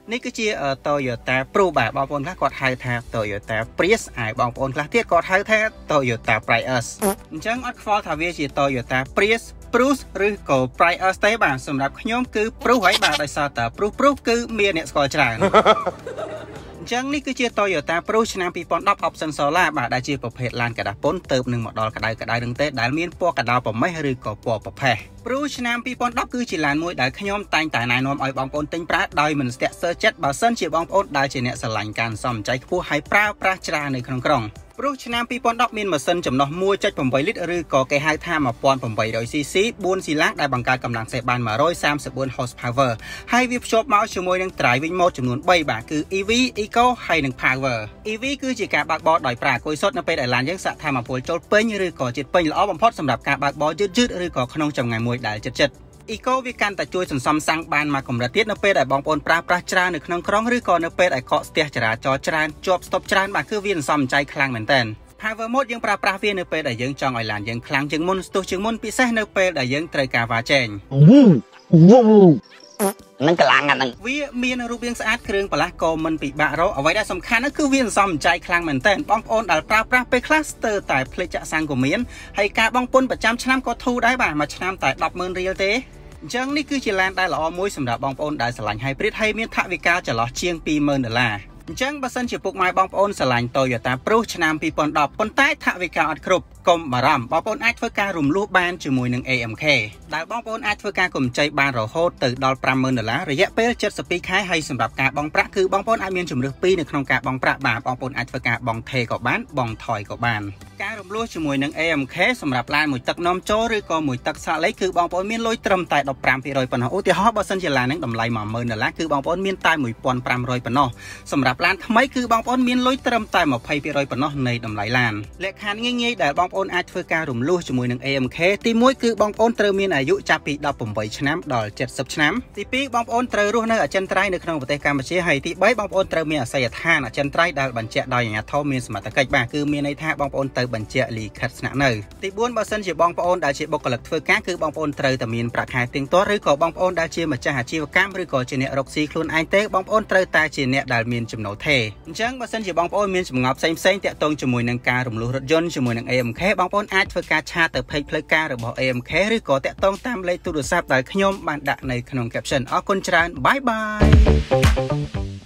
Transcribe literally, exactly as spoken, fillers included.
នេះគឺជា Toyota Pro បាទបងប្អូនខ្លះគាត់ហៅថា Toyota Prius ហើយបងប្អូនខ្លះទៀតគាត់ហៅថា Toyota Prius អញ្ចឹងអត់ខ្វល់ថាវាជា Toyota Prius Prius ឬក៏ Prius ទេបាទសម្រាប់ខ្ញុំគឺ Prius ហើយបាទដោយសារតែ Prius Prius គឺមានអ្នកស្គាល់ច្រើនអញ្ចឹងនេះគឺជា Toyota Prius ឆ្នាំពីរពាន់ដប់ Option Solar បាទដែលជាប្រភេទឡានកដាពុនទៅនឹងមកដល់ក្តៅក្តៅនឹងទេដែលមានពណ៌កដោប្រមេះឬក៏ពណ៌ប្រផេះ Prius ឆ្នាំពីរពាន់ដប់គឺជាឡានមួយដែលខ្ញុំតែងតែណែនាំឲ្យបងប្អូនទិញប្រើដោយមិនស្ទាក់ស្ទើរចិត្តបើសិនជាបងប្អូនដែលជាអ្នកស្រឡាញ់ការសំចៃខ្ពស់ហើយប្រើប្រាស់ច្រើននៅក្នុងក្រុង Prius ឆ្នាំពីរពាន់ដប់មានម៉ាស៊ីនចំណុះ មួយចុចប្រាំបីលីត្រឬក៏គេហៅថា một nghìn tám trămស៊ីសី bốn ស៊ីឡាដែលបង្កើតកម្លាំងសេះបាន một trăm ba mươi tư horsepower ហើយវាភ្ជាប់មកជាមួយនឹង driving mode ចំនួន ba បាទគឺ E V Eco ហើយនិង Power E V គឺជាការបើកបរដោយប្រើអាគុយសុទ្ធនៅពេលដែលឡានយើងសាកថាមពលចូលពេញឬក៏ជិតពេញល្អបំផុតសម្រាប់ការបើកបរយឺតៗឬក៏ក្នុងចម្ងាយមួយដែលជិតជិត Eco វាកាន់តែជួយសន្សំសាំងបានមកកម្រិតទៀតនៅពេលដែលបងប្អូនប្រើប្រាស់ច្រើននៅក្នុងក្រុងឬក៏នៅពេលដែលកកស្ទះចរាចរណ៍ច្រើនជាប់ស្ទប់ច្រើនបាទគឺវាសន្សំចៃខ្លាំងមែនទែន Power mode យើងប្រើប្រាស់វានៅពេលដែលយើងចង់ឲ្យឡានយើងខ្លាំងជាងមុនស្ទុះជាងមុនពិសេសនៅពេលដែលយើងត្រូវការវ៉ាចេញនឹងកម្លាំងអាហ្នឹងវាមានរូបរាងស្អាតគ្រឿងបន្លាស់ក៏មិនពិបាករកអ្វីដែលសំខាន់គឺវាសន្សំចៃខ្លាំងមែនទែនបងប្អូនដែលប្រើប្រាស់ពេលខ្លះស្ទើរតែភ្លេចចាក់សាំងក៏មានហើយការបង់ពន្ធប្រចាំឆ្នាំក៏ធូរដែរបាទមួយឆ្នាំតែ ដប់ម៉ឺន រៀលទេអញ្ចឹងនេះគឺជាឡានដែលល្អមួយសម្រាប់បងប្អូនដែលស្រឡាញ់ Hybrid ហើយមានថវិកាចន្លោះជាង ពីរម៉ឺន ដុល្លារ អញ្ចឹងបើសិនជាពុកម៉ែបងប្អូនស្រឡាញ់ Toyota Prius ឆ្នាំពីរពាន់ដប់ ប៉ុន្តែថវិកាអត់គ្រប់កុំបារម្ភបងប្អូនអាចធ្វើការរំលោះបានជាមួយនឹង A M K ដែលបងប្អូនអាចធ្វើការកម្ចីបានរហូតទៅដល់ ប្រាំម៉ឺន ដុល្លាររយៈពេល เจ็ดสิบ ខែហើយសម្រាប់ការបង់ប្រាក់គឺបងប្អូនអាចមានជំរើសពីរនៅក្នុងការបង់ប្រាក់បាទបងប្អូនអាចធ្វើការបង់ថេក៏បានបង់ថយក៏បានការរំលោះជាមួយនឹង A M K សម្រាប់ឡានមួយទឹកនាំចូលឬក៏មួយទឹកសាកលេខគឺបងប្អូនមានលុយត្រឹមតែ ដប់ប្រាំភាគរយ ប៉ុណ្ណោះឧទាហរណ៍បើសិនជាឡាននឹងតម្លៃ មួយម៉ឺន ដុល្លារគឺបងប្អូនមានតែ មួយពាន់ប្រាំរយ ប៉ុណ្ណោះសម្រាប់ឡានថ្មីគឺបងប្អូនមានលុយត្រឹមតែ ยี่สิบ ភាគរយ ប៉ុណ្ណោះនៃតម្លៃឡានលក្ខខណ្ឌងាយៗដែលបងប្អូនអាចធ្វើការរំលោះជាមួយនឹង A M K ទីមួយគឺបងប្អូនត្រូវមានអាយុចាប់ពី ដប់ប្រាំបី ឆ្នាំដល់ เจ็ดสิบ ឆ្នាំទីពីរបងប្អូនត្រូវរស់នៅអចិន្ត្រៃយ៍នៅក្នុងប្រទេសកម្ពុជាហើយទីបីបងប្អូនត្រូវមានអាសយដ្ឋានអចិន្ត្រៃយ៍ដែលបញ្ជាក់ដោយអាជ្ញាធរមានសមត្ថកិច្ចបាទគឺមានន័យថាបងប្អូនទៅបញ្ជាក់លិខិតស្នាក់នៅទីបួនបើសិនជាបងប្អូនដែលជាបុគ្គលិកធ្វើការគឺបងប្អូនត្រូវតែមានប្រាក់ខែទៀងទាត់ឬក៏បងប្អូនដែលជាម្ចាស់អាជីវកម្មឬក៏ជាអ្នករកស៊ីខ្លួនឯងទេបងប្អូនត្រូវតែជាអ្នកដែលមានចំណូលថេរអញ្ចឹងបើសិនជាបងប្អូនមានចម្ងល់ផ្សេងផ្សេងតាក់ទងជាមួយនឹងការរំលោះរថយន្តជាមួយនឹង A M K បងប្អូនអាចធ្វើការឆាតទៅ page ផ្លូវការរបស់ A M K ឬក៏តាក់ទងតាមលេខទូរស័ព្ទដែលខ្ញុំបានដាក់នៅក្នុង caption អរគុណច្រើនបាយបាយ